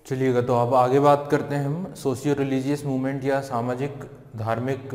चलिएगा, तो अब आगे बात करते हैं हम सोशियो रिलीजियस मूवमेंट या सामाजिक धार्मिक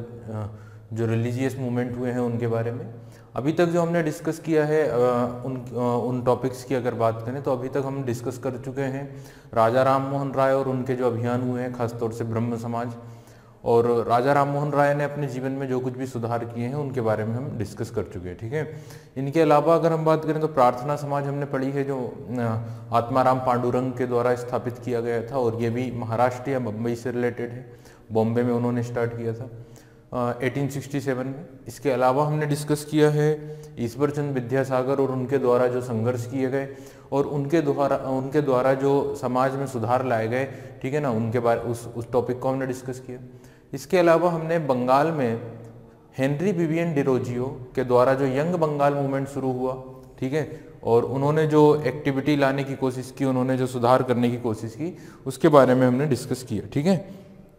जो रिलीजियस मूवमेंट हुए हैं उनके बारे में। अभी तक जो हमने डिस्कस किया है उन टॉपिक्स की अगर बात करें तो अभी तक हम डिस्कस कर चुके हैं राजा राम मोहन राय और उनके जो अभियान हुए हैं, खासतौर से ब्रह्म समाज। और राजा राम मोहन राय ने अपने जीवन में जो कुछ भी सुधार किए हैं उनके बारे में हम डिस्कस कर चुके हैं, ठीक है। इनके अलावा अगर हम बात करें तो प्रार्थना समाज हमने पढ़ी है, जो आत्माराम पांडुरंग के द्वारा स्थापित किया गया था, और ये भी महाराष्ट्र या मुंबई से रिलेटेड है। बॉम्बे में उन्होंने स्टार्ट किया था 1867 में। इसके अलावा हमने डिस्कस किया है ईश्वर चंद्र विद्यासागर और उनके द्वारा जो संघर्ष किए गए और उनके द्वारा जो समाज में सुधार लाए गए, ठीक है ना, उनके बारे उस टॉपिक को हमने डिस्कस किया। इसके अलावा हमने बंगाल में हेनरी विवियन डिरोजियो के द्वारा जो यंग बंगाल मूवमेंट शुरू हुआ, ठीक है, और उन्होंने जो एक्टिविटी लाने की कोशिश की, उन्होंने जो सुधार करने की कोशिश की, उसके बारे में हमने डिस्कस किया, ठीक है।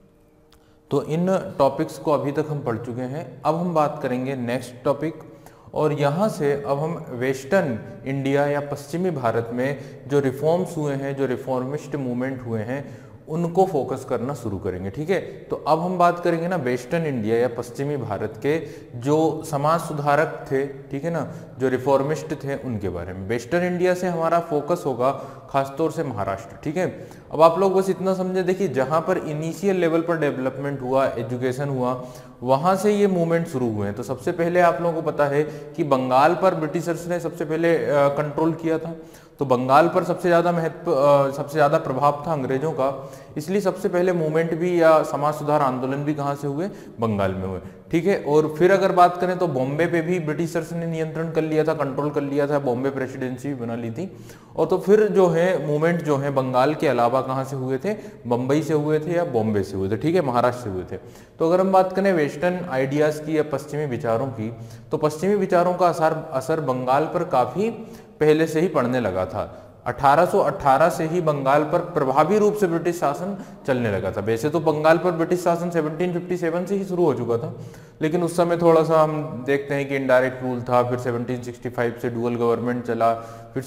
तो इन टॉपिक्स को अभी तक हम पढ़ चुके हैं। अब हम बात करेंगे नेक्स्ट टॉपिक, और यहाँ से अब हम वेस्टर्न इंडिया या पश्चिमी भारत में जो रिफॉर्म्स हुए हैं, जो रिफॉर्मिस्ट मूवमेंट हुए हैं, उनको फोकस करना शुरू करेंगे, ठीक है। तो अब हम बात करेंगे ना वेस्टर्न इंडिया या पश्चिमी भारत के जो समाज सुधारक थे, ठीक है ना, जो रिफॉर्मिस्ट थे, उनके बारे में। वेस्टर्न इंडिया से हमारा फोकस होगा खासतौर से महाराष्ट्र, ठीक है। अब आप लोग बस इतना समझे, देखिए जहाँ पर इनिशियल लेवल पर डेवलपमेंट हुआ, एजुकेशन हुआ, वहाँ से ये मूवमेंट शुरू हुए हैं। तो सबसे पहले आप लोगों को पता है कि बंगाल पर ब्रिटिशर्स ने सबसे पहले कंट्रोल किया था, तो बंगाल पर सबसे ज़्यादा प्रभाव था अंग्रेजों का, इसलिए सबसे पहले मूवमेंट भी या समाज सुधार आंदोलन भी कहाँ से हुए, बंगाल में हुए, ठीक है। और फिर अगर बात करें तो बॉम्बे पे भी ब्रिटिशर्स ने नियंत्रण कर लिया था, कंट्रोल कर लिया था, बॉम्बे प्रेसिडेंसी बना ली थी। और तो फिर जो है मूवमेंट जो है बंगाल के अलावा कहाँ से हुए थे, बम्बई से हुए थे या बॉम्बे से हुए थे, ठीक है, महाराष्ट्र से हुए थे। तो अगर हम बात करें वेस्टर्न आइडियाज़ की या पश्चिमी विचारों की, तो पश्चिमी विचारों का असर बंगाल पर काफ़ी पहले से ही पड़ने लगा था। 1818 से ही बंगाल पर प्रभावी रूप से ब्रिटिश शासन चलने लगा था। वैसे तो बंगाल पर ब्रिटिश शासन 1757 से ही शुरू हो चुका था, लेकिन उस समय थोड़ा सा हम देखते हैं कि इनडायरेक्ट रूल था, फिर 1765 से डुअल गवर्नमेंट चला, फिर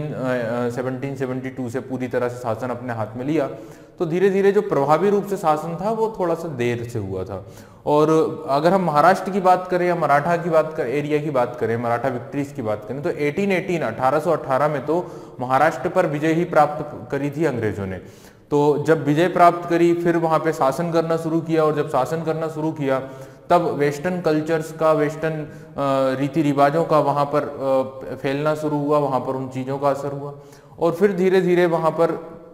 1772 से पूरी तरह से शासन अपने हाथ में लिया। तो धीरे धीरे जो प्रभावी रूप से शासन था वो थोड़ा सा देर से हुआ था। और अगर हम महाराष्ट्र की बात करें या मराठा की बात करें, एरिया की बात करें, मराठा विक्ट्रीज की बात करें, तो 1818 में तो महाराष्ट्र पर विजय ही प्राप्त करी थी अंग्रेजों ने। तो जब विजय प्राप्त करी, फिर वहाँ पे शासन करना शुरू किया, और जब शासन करना शुरू किया तब वेस्टर्न कल्चर्स का, वेस्टर्न रीति रिवाजों का वहाँ पर फैलना शुरू हुआ, वहाँ पर उन चीज़ों का असर हुआ। और फिर धीरे धीरे वहाँ पर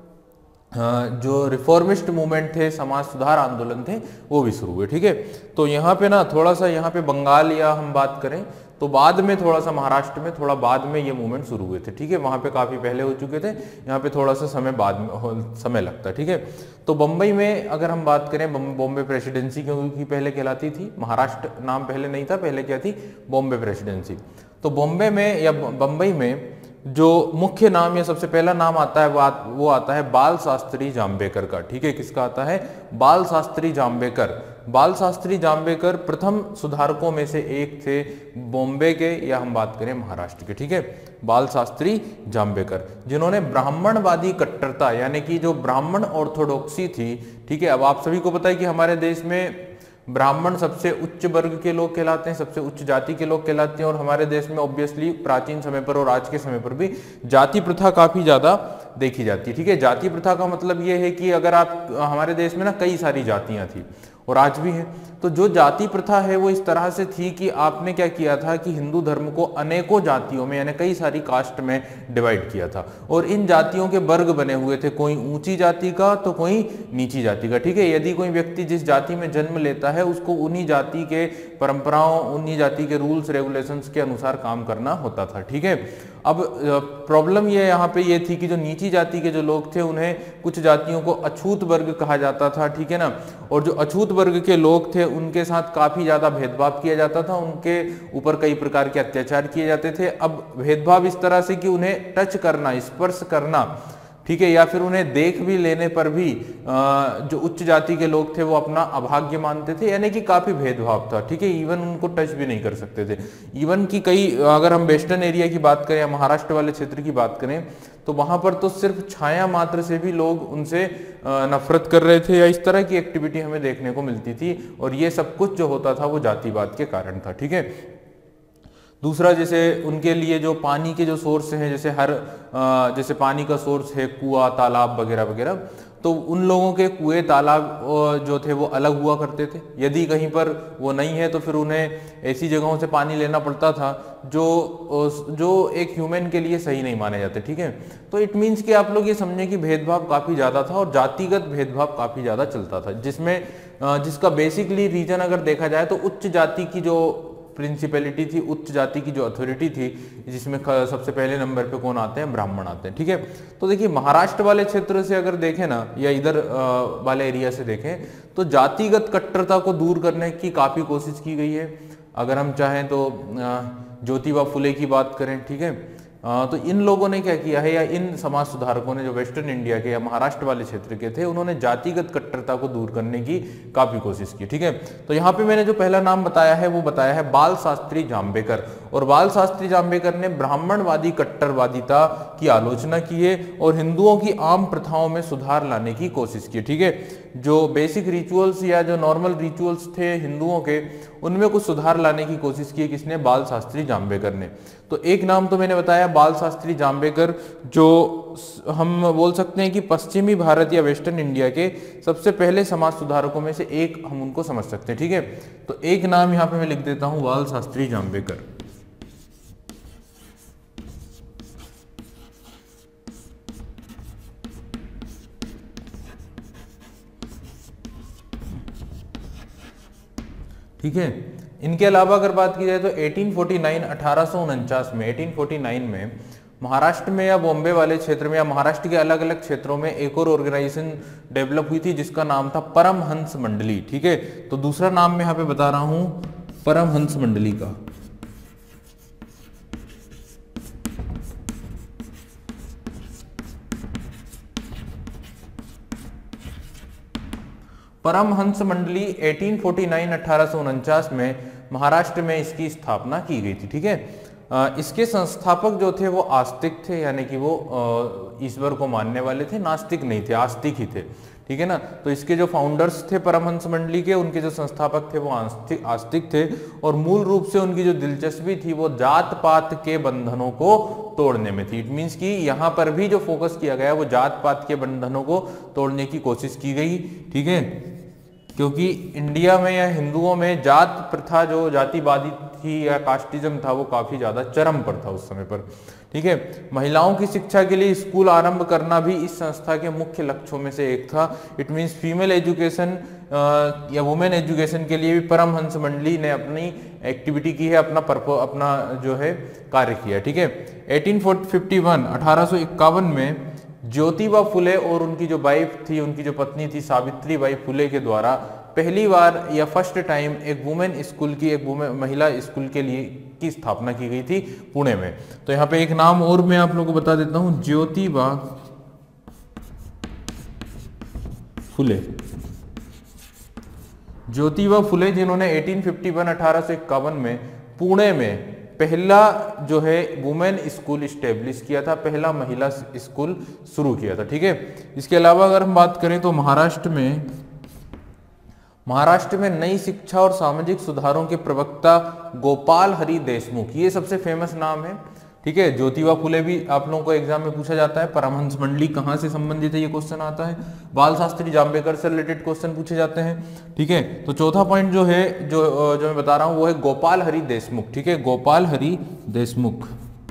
जो रिफॉर्मिस्ट मूवमेंट थे, समाज सुधार आंदोलन थे, वो भी शुरू हुए, ठीक है। तो यहाँ पे ना थोड़ा सा, यहाँ पे बंगाल या हम बात करें तो बाद में थोड़ा सा महाराष्ट्र में थोड़ा बाद में ये मूवमेंट शुरू हुए थे, ठीक है। वहाँ पे काफ़ी पहले हो चुके थे, यहाँ पे थोड़ा सा समय लगता है, ठीक है। तो बम्बई में अगर हम बात करें, बॉम्बे प्रेसिडेंसी क्योंकि पहले कहलाती थी, महाराष्ट्र नाम पहले नहीं था, पहले क्या थी, बॉम्बे प्रेसिडेंसी। तो बॉम्बे में या बम्बई में जो मुख्य नाम या सबसे पहला नाम आता है वो आता है बाल शास्त्री जाम्बेकर का, ठीक है। किसका आता है, बाल शास्त्री जाम्बेकर। बाल शास्त्री जाम्बेकर प्रथम सुधारकों में से एक थे बॉम्बे के, या हम बात करें महाराष्ट्र के, ठीक है। बाल शास्त्री जाम्बेकर, जिन्होंने ब्राह्मणवादी कट्टरता यानी कि जो ब्राह्मण ऑर्थोडॉक्सी थी, ठीक है। अब आप सभी को पता है कि हमारे देश में ब्राह्मण सबसे उच्च वर्ग के लोग कहलाते हैं, सबसे उच्च जाति के लोग कहलाते हैं। और हमारे देश में ऑब्वियसली प्राचीन समय पर और आज के समय पर भी जाति प्रथा काफी ज्यादा देखी जाती है, ठीक है। जाति प्रथा का मतलब ये है कि अगर आप, हमारे देश में ना कई सारी जातियां थी और आज भी है, तो जो जाति प्रथा है वो इस तरह से थी कि आपने क्या किया था कि हिंदू धर्म को अनेकों जातियों में यानी कई सारी कास्ट में डिवाइड किया था, और इन जातियों के वर्ग बने हुए थे, कोई ऊंची जाति का तो कोई नीची जाति का, ठीक है। यदि कोई व्यक्ति जिस जाति में जन्म लेता है उसको उन्हीं जाति के परंपराओं, उन्हीं जाति के रूल्स रेगुलेशंस के अनुसार काम करना होता था, ठीक है। अब प्रॉब्लम ये यहाँ पे ये थी कि जो नीची जाति के जो लोग थे उन्हें कुछ जातियों को अछूत वर्ग कहा जाता था, ठीक है ना। और जो अछूत वर्ग के लोग थे उनके साथ काफी ज्यादा भेदभाव किया जाता था, उनके ऊपर कई प्रकार के अत्याचार किए जाते थे। अब भेदभाव इस तरह से कि उन्हें टच करना, स्पर्श करना, ठीक है, या फिर उन्हें देख भी लेने पर भी जो उच्च जाति के लोग थे वो अपना अभाग्य मानते थे, यानी कि काफी भेदभाव था, ठीक है। इवन उनको टच भी नहीं कर सकते थे। इवन की कई, अगर हम वेस्टर्न एरिया की बात करें या महाराष्ट्र वाले क्षेत्र की बात करें तो वहां पर तो सिर्फ छाया मात्र से भी लोग उनसे नफरत कर रहे थे, या इस तरह की एक्टिविटी हमें देखने को मिलती थी, और ये सब कुछ जो होता था वो जातिवाद के कारण था। ठीक है। दूसरा, जैसे उनके लिए जो पानी के जो सोर्स हैं, जैसे पानी का सोर्स है कुआं, तालाब वगैरह वगैरह, तो उन लोगों के कुएं तालाब जो थे वो अलग हुआ करते थे। यदि कहीं पर वो नहीं है तो फिर उन्हें ऐसी जगहों से पानी लेना पड़ता था जो एक ह्यूमन के लिए सही नहीं माने जाते। ठीक है। तो इट मीन्स कि आप लोग ये समझें कि भेदभाव काफ़ी ज़्यादा था और जातिगत भेदभाव काफ़ी ज़्यादा चलता था, जिसका बेसिकली रीजन अगर देखा जाए तो उच्च जाति की जो प्रिंसिपैलिटी थी, उच्च जाति की जो अथॉरिटी थी, जिसमें सबसे पहले नंबर पे कौन आते हैं? ब्राह्मण आते हैं। ठीक है। तो देखिए, महाराष्ट्र वाले क्षेत्र से अगर देखें ना, या इधर वाले एरिया से देखें, तो जातिगत कट्टरता को दूर करने की काफ़ी कोशिश की गई है। अगर हम चाहें तो ज्योतिबा फुले की बात करें, ठीक है, तो इन लोगों ने क्या किया है, या इन समाज सुधारकों ने जो वेस्टर्न इंडिया के या महाराष्ट्र वाले क्षेत्र के थे, उन्होंने जातिगत कट्टरता को दूर करने की काफी कोशिश की। ठीक है। तो यहाँ पे मैंने जो पहला नाम बताया है वो बताया है बाल शास्त्री जाम्बेकर, और बाल शास्त्री जाम्बेकर ने ब्राह्मणवादी कट्टरवादिता की आलोचना की है और हिंदुओं की आम प्रथाओं में सुधार लाने की कोशिश की। ठीक है। जो बेसिक रिचुअल्स या जो नॉर्मल रिचुअल्स थे हिंदुओं के, उनमें कुछ सुधार लाने की कोशिश की किसने? बाल शास्त्री जाम्बेकर ने। तो एक नाम तो मैंने बताया बाल शास्त्री जाम्बेकर, जो हम बोल सकते हैं कि पश्चिमी भारत या वेस्टर्न इंडिया के सबसे पहले समाज सुधारकों में से एक हम उनको समझ सकते हैं। ठीक है। तो एक नाम यहाँ पे मैं लिख देता हूं, बाल शास्त्री जाम्बेकर। ठीक है। इनके अलावा अगर बात की जाए तो 1849 में महाराष्ट्र में या बॉम्बे वाले क्षेत्र में या महाराष्ट्र के अलग अलग क्षेत्रों में एक और ऑर्गेनाइजेशन डेवलप हुई थी जिसका नाम था परमहंस मंडली। ठीक है। तो दूसरा नाम मैं यहाँ पे बता रहा हूं, परमहंस मंडली का। परमहंस मंडली 1849 में महाराष्ट्र में इसकी स्थापना की गई थी। ठीक है। इसके संस्थापक जो थे वो आस्तिक थे, यानी कि वो ईश्वर को मानने वाले थे, नास्तिक नहीं थे, आस्तिक ही थे। ठीक है ना। तो इसके जो फाउंडर्स थे परमहंस मंडली के, उनके जो संस्थापक थे वो आस्तिक थे, और मूल रूप से उनकी जो दिलचस्पी थी वो जात पात के बंधनों को तोड़ने में थी। इट मीन्स कि यहाँ पर भी जो फोकस किया गया वो जात पात के बंधनों को तोड़ने की कोशिश की गई। ठीक है। क्योंकि इंडिया में या हिंदुओं में जात प्रथा, जो जातिवादी थी या कास्टिज्म था, वो काफी ज्यादा चरम पर था उस समय पर। ठीक है। महिलाओं की शिक्षा के लिए स्कूल आरंभ करना भी इस संस्था के मुख्य लक्ष्यों में से एक था। इट मीन्स फीमेल एजुकेशन या वुमेन एजुकेशन के लिए भी परमहंस मंडली ने अपनी एक्टिविटी की है, अपना जो है कार्य किया। ठीक है। 1851 में ज्योतिबा फुले और उनकी जो वाइफ थी, उनकी जो पत्नी थी सावित्री बाई फुले के द्वारा पहली बार या फर्स्ट टाइम एक वुमेन स्कूल की, एक महिला स्कूल के लिए की स्थापना की गई थी पुणे में। तो यहाँ पे एक नाम और मैं आप लोगों को बता देता हूं, ज्योतिबा फुले। ज्योतिबा फुले जिन्होंने 1851 में पुणे में पहला जो है वुमेन स्कूल स्टेब्लिश किया था, पहला महिला स्कूल शुरू किया था। ठीक है। इसके अलावा अगर हम बात करें तो महाराष्ट्र में नई शिक्षा और सामाजिक सुधारों के प्रवक्ता गोपाल हरि देशमुख, ये सबसे फेमस नाम है। ठीक है। ज्योतिबा फुले भी आप लोगों को एग्जाम में पूछा जाता है। परमहंस मंडली कहाँ से संबंधित है, ये क्वेश्चन आता है। बाल शास्त्री जाम्बेकर से रिलेटेड क्वेश्चन पूछे जाते हैं। ठीक है। तो चौथा पॉइंट जो है जो मैं बता रहा हूं वो है गोपाल हरि देशमुख। ठीक है। गोपाल हरि देशमुख।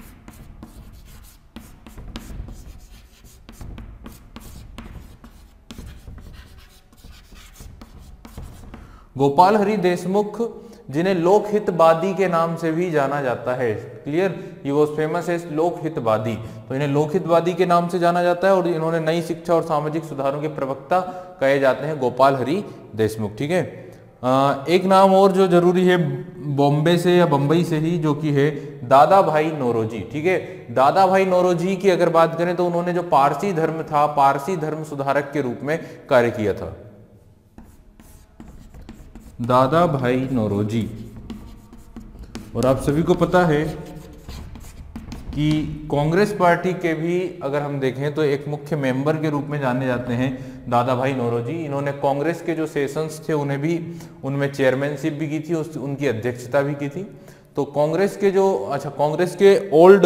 गोपाल हरि देशमुख जिन्हें लोकहितवादी के नाम से भी जाना जाता है। Clear, he was famous as Lokhitwadi. तो इन्हें लोकहितवादी के नाम से जाना जाता है और इन्होंने नई शिक्षा और सामाजिक सुधारों के प्रवक्ता कहे जाते हैं गोपाल हरि देशमुख। ठीक है। एक नाम और जो जरूरी है बॉम्बे से या बंबई से ही, जो कि है दादा भाई नौरोजी। ठीक है। दादा भाई नौरोजी की अगर बात करें तो उन्होंने जो पारसी धर्म था, पारसी धर्म सुधारक के रूप में कार्य किया था। दादा भाई नौरोजी, और आप सभी को पता है कि कांग्रेस पार्टी के भी अगर हम देखें तो एक मुख्य मेंबर के रूप में जाने जाते हैं दादा भाई नौरोजी। इन्होंने कांग्रेस के जो सेशंस थे उन्हें भी उनमें चेयरमैनशिप भी की थी, उनकी अध्यक्षता भी की थी। तो कांग्रेस के जो कांग्रेस के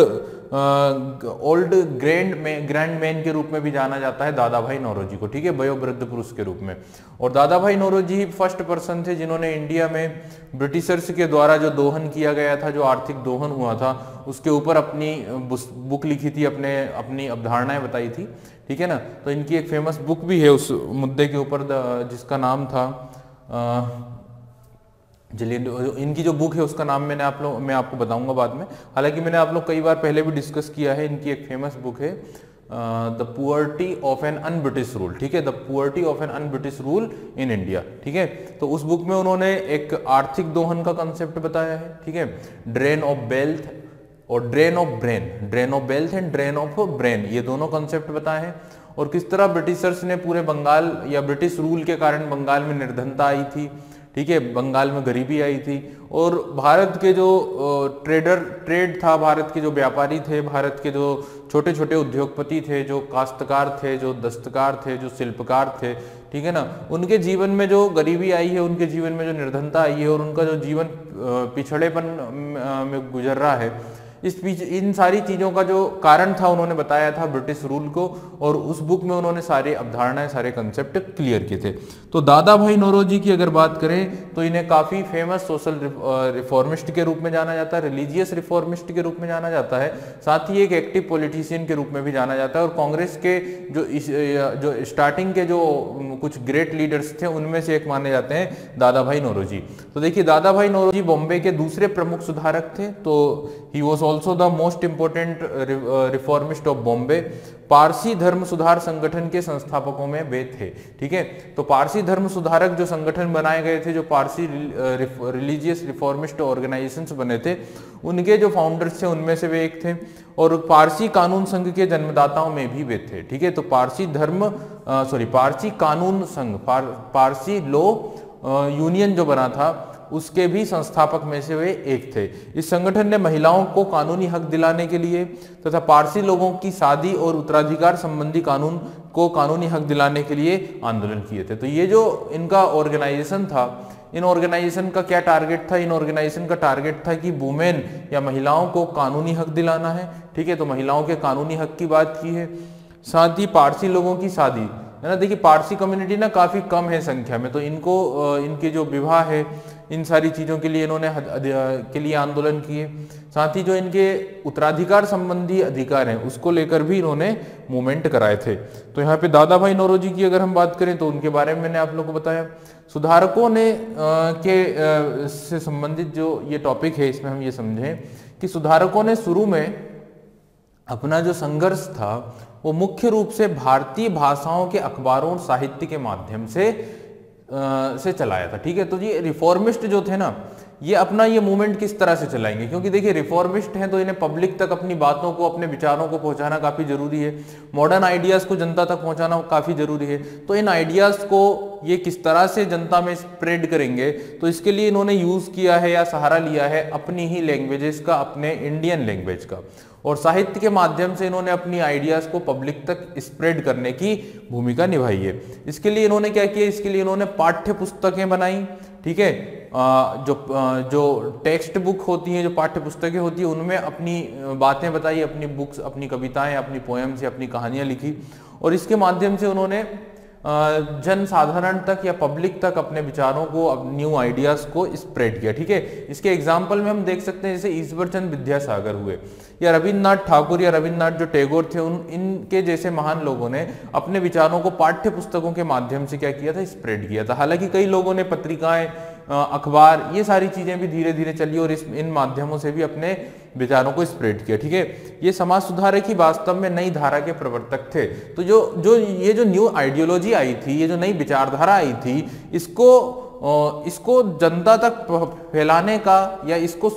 ओल्ड ग्रैंड मैन के रूप में भी जाना जाता है दादा भाई नौरोजी को, ठीक है, वयोवृद्ध पुरुष के रूप में। और दादा भाई नौरोजी ही फर्स्ट पर्सन थे जिन्होंने इंडिया में ब्रिटिशर्स के द्वारा जो दोहन किया गया था, जो आर्थिक दोहन हुआ था, उसके ऊपर अपनी बुक लिखी थी, अपनी अवधारणाएं बताई थी, ठीक है ना। तो इनकी एक फेमस बुक भी है उस मुद्दे के ऊपर, जिसका नाम था चलिए, इनकी जो बुक है उसका नाम मैं आपको बताऊंगा बाद में। हालांकि मैंने आप लोग कई बार पहले भी डिस्कस किया है। इनकी एक फेमस बुक है the poverty of an unBritish rule, ठीक है, the poverty of an unBritish rule in India, ठीक है। तो उस बुक में उन्होंने एक आर्थिक दोहन का कंसेप्ट बताया है, ठीक है, ड्रेन ऑफ वेल्थ और drain of brain, drain of wealth and drain of brain, ये दोनों कंसेप्ट बताए हैं। और किस तरह ब्रिटिशर्स ने पूरे बंगाल या ब्रिटिश रूल के कारण बंगाल में निर्धनता आई थी, ठीक है, बंगाल में गरीबी आई थी। और भारत के जो ट्रेड था, भारत के जो व्यापारी थे, भारत के जो छोटे छोटे उद्योगपति थे, जो काश्तकार थे, जो दस्तकार थे, जो शिल्पकार थे, ठीक है ना, उनके जीवन में जो गरीबी आई है, उनके जीवन में जो निर्धनता आई है और उनका जो जीवन पिछड़ेपन में गुजर रहा है, इन सारी चीजों का जो कारण था उन्होंने बताया था ब्रिटिश रूल को। और उस बुक में उन्होंने सारी अवधारणाएं, सारे कंसेप्ट क्लियर किए थे। तो दादा भाई नौरोजी की अगर बात करें तो इन्हें काफी फेमस सोशल रिफॉर्मिस्ट के रूप में जाना जाता है, रिलीजियस रिफॉर्मिस्ट के रूप में जाना जाता है, साथ ही एक एक्टिव पॉलिटिशियन के रूप में भी जाना जाता है। और कांग्रेस के जो स्टार्टिंग के जो कुछ ग्रेट लीडर्स थे उनमें से एक माने जाते हैं दादा भाई नौरोजी। तो देखिए, दादा भाई नौरोजी बॉम्बे के दूसरे प्रमुख सुधारक थे। तो he was also the most important reformist of Bombay. Parsi धर्म सुधार संगठन के संस्थापकों में वे थे, ठीक है। तो पारसी धर्म सुधारक जो संगठन बनाए गए थे, जो पारसी रिलीजियस रिफॉर्मिस्ट ऑर्गेनाइजेशंस बने थे, उनके जो फाउंडर्स थे उनमें से वे एक थे। और पारसी कानून संघ के जन्मदाताओं में भी वे थे, ठीक है। तो पारसी कानून संघ, पारसी लॉ यूनियन जो बना था, उसके भी संस्थापक में से वे एक थे। इस संगठन ने महिलाओं को कानूनी हक दिलाने के लिए तथा पारसी लोगों की शादी और उत्तराधिकार संबंधी कानून को कानूनी हक दिलाने के लिए आंदोलन किए थे। तो ये जो इनका ऑर्गेनाइजेशन था, इन ऑर्गेनाइजेशन का क्या टारगेट था? इन ऑर्गेनाइजेशन का टारगेट था कि वुमेन या महिलाओं को कानूनी हक दिलाना है, ठीक है। तो महिलाओं के कानूनी हक की बात की है। साथ ही पारसी लोगों की शादी, है ना, देखिए पारसी कम्युनिटी ना काफी कम है संख्या में, तो इनको इनके जो विवाह है, इन सारी चीजों के लिए इन्होंने आंदोलन किए। साथ ही जो इनके उत्तराधिकार संबंधी अधिकार हैं उसको लेकर भी इन्होंने मूवमेंट कराए थे। तो यहाँ पे दादा भाई नौरोजी की अगर हम बात करें तो उनके बारे में मैंने आप लोगों को बताया। सुधारकों ने से संबंधित जो ये टॉपिक है, इसमें हम ये समझें कि सुधारकों ने शुरू में अपना जो संघर्ष था वो मुख्य रूप से भारतीय भाषाओं के अखबारों और साहित्य के माध्यम से चलाया था, ठीक है। तो ये रिफॉर्मिस्ट जो थे ना, ये अपना ये मूवमेंट किस तरह से चलाएंगे, क्योंकि देखिए रिफॉर्मिस्ट हैं तो इन्हें पब्लिक तक अपनी बातों को, अपने विचारों को पहुंचाना काफी जरूरी है, मॉडर्न आइडियाज को जनता तक पहुंचाना काफी जरूरी है। तो इन आइडियाज को ये किस तरह से जनता में स्प्रेड करेंगे, तो इसके लिए इन्होंने यूज किया है या सहारा लिया है अपनी ही लैंग्वेजेस का, अपने इंडियन लैंग्वेज का। और साहित्य के माध्यम से इन्होंने अपनी आइडियाज को पब्लिक तक स्प्रेड करने की भूमिका निभाई है। इसके लिए इन्होंने क्या किया? इसके लिए इन्होंने पाठ्य पुस्तकें बनाई, ठीक है। जो टेक्स्ट बुक होती हैं, जो पाठ्य पुस्तकें होती है, उनमें अपनी बातें बताई, अपनी बुक्स, अपनी कविताएं, अपनी पोएम्स या अपनी कहानियां लिखी। और इसके माध्यम से उन्होंने जन साधारण तक या पब्लिक तक अपने विचारों को, न्यू आइडियाज को स्प्रेड किया, ठीक है। इसके एग्जाम्पल में हम देख सकते हैं जैसे ईश्वर चंद्र विद्यासागर हुए, या रविन्द्रनाथ ठाकुर या रविन्द्रनाथ जो टैगोर थे, इनके जैसे महान लोगों ने अपने विचारों को पाठ्य पुस्तकों के माध्यम से क्या किया था? स्प्रेड किया था। हालांकि कई लोगों ने पत्रिकाएं, अखबार, ये सारी चीजें भी धीरे धीरे चली और इन माध्यमों से भी अपने विचारों को स्प्रेड किया, ठीक है। ये समाज सुधारक ही वास्तव में नई धारा के प्रवर्तक थे। तो ये जो न्यू आइडियोलॉजी आई थी, ये जो नई विचारधारा आई थी, इसको जनता तक फैलाने का या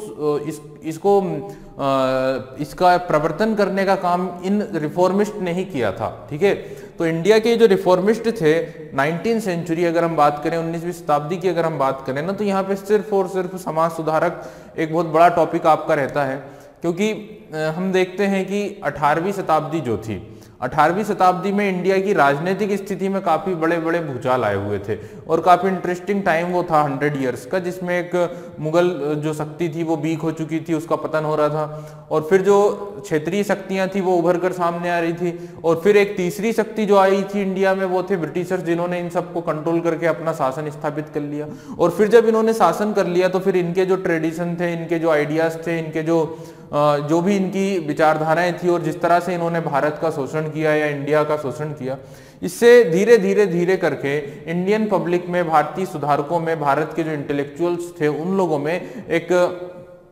इसका प्रवर्तन करने का काम इन रिफॉर्मिस्ट ने ही किया था, ठीक है। तो इंडिया के जो रिफॉर्मिस्ट थे 19वीं सेंचुरी अगर हम बात करें, 19वीं शताब्दी की अगर हम बात करें ना, तो यहाँ पे सिर्फ और सिर्फ समाज सुधारक एक बहुत बड़ा टॉपिक आपका रहता है, क्योंकि हम देखते हैं कि 18वीं शताब्दी जो थी, 18वीं शताब्दी में इंडिया की राजनीतिक स्थिति में काफ़ी बड़े बड़े भूचाल आए हुए थे और काफ़ी इंटरेस्टिंग टाइम वो था 100 ईयर्स का, जिसमें एक मुगल जो शक्ति थी वो वीक हो चुकी थी, उसका पतन हो रहा था, और फिर जो क्षेत्रीय शक्तियां थी वो उभर कर सामने आ रही थी, और फिर एक तीसरी शक्ति जो आई थी इंडिया में वो थे ब्रिटिशर्स, जिन्होंने इन सबको कंट्रोल करके अपना शासन स्थापित कर लिया। और फिर जब इन्होंने शासन कर लिया तो फिर इनके जो ट्रेडिशन थे, इनके जो आइडियाज थे, इनके जो भी इनकी विचारधाराएं थी और जिस तरह से इन्होंने भारत का शोषण किया या इंडिया का शोषण किया, इससे धीरे धीरे धीरे करके इंडियन पब्लिक में, भारतीय सुधारकों में, भारत के जो इंटेलेक्चुअल्स थे उन लोगों में एक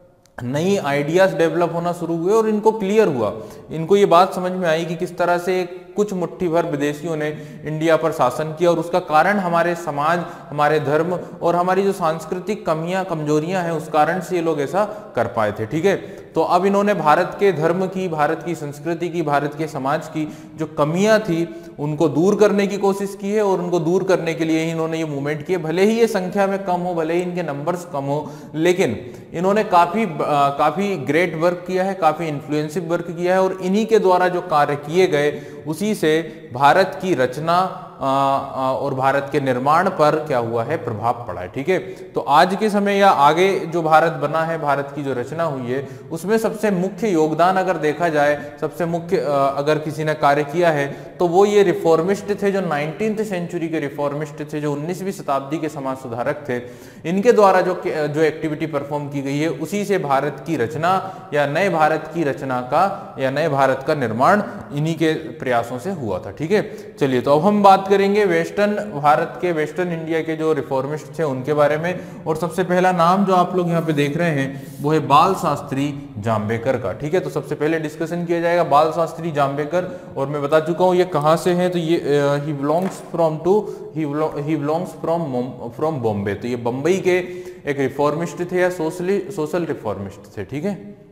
नई आइडियाज डेवलप होना शुरू हुए और इनको क्लियर हुआ, इनको ये बात समझ में आई कि किस तरह से कुछ मुट्ठी भर विदेशियों ने इंडिया पर शासन किया और उसका कारण हमारे समाज, हमारे धर्म और हमारी जो सांस्कृतिक कमियां, कमजोरियां हैं, उस कारण से ये लोग ऐसा कर पाए थे। ठीक है, तो अब इन्होंने भारत के धर्म की, भारत की संस्कृति की, भारत के समाज की जो कमियां थी उनको दूर करने की कोशिश की है और उनको दूर करने के लिए ही इन्होंने ये मूवमेंट किए। भले ही ये संख्या में कम हो, भले ही इनके नंबर्स कम हो, लेकिन इन्होंने काफी ग्रेट वर्क किया है, काफी इन्फ्लुएंसिव वर्क किया है और इन्हीं के द्वारा जो कार्य किए गए उसी से भारत की रचना और भारत के निर्माण पर क्या हुआ है, प्रभाव पड़ा है। ठीक है, तो आज के समय या आगे जो भारत बना है, भारत की जो रचना हुई है, उसमें सबसे मुख्य योगदान अगर देखा जाए, सबसे मुख्य अगर किसी ने कार्य किया है तो वो ये रिफॉर्मिस्ट थे, जो 19th सेंचुरी के रिफॉर्मिस्ट थे, जो 19वीं शताब्दी के समाज सुधारक थे। इनके द्वारा जो एक्टिविटी परफॉर्म की गई है उसी से भारत की रचना या नए भारत की रचना का या नए भारत का निर्माण इन्हीं के प्रयासों से हुआ था। ठीक है, चलिए तो अब हम बात करेंगे वेस्टर्न भारत के, वेस्टर्न इंडिया के जो रिफॉर्मिस्ट थे उनके बारे में। और सबसे पहला नाम जो आप लोग यहाँ पे देख रहे हैं वो है बाल शास्त्री जाम्बेकर का। ठीक है, तो सबसे पहले डिस्कशन किया जाएगा बाल शास्त्री जाम्बेकर, और मैं बता चुका हूँ ये कहाँ से हैं, तो ये ही बिलोंग्स फ्रॉम बॉम्बे। तो ये बम्बई के एक रिफॉर्मिस्ट थे या सोशल रिफॉर्मिस्ट थे। ठीक है,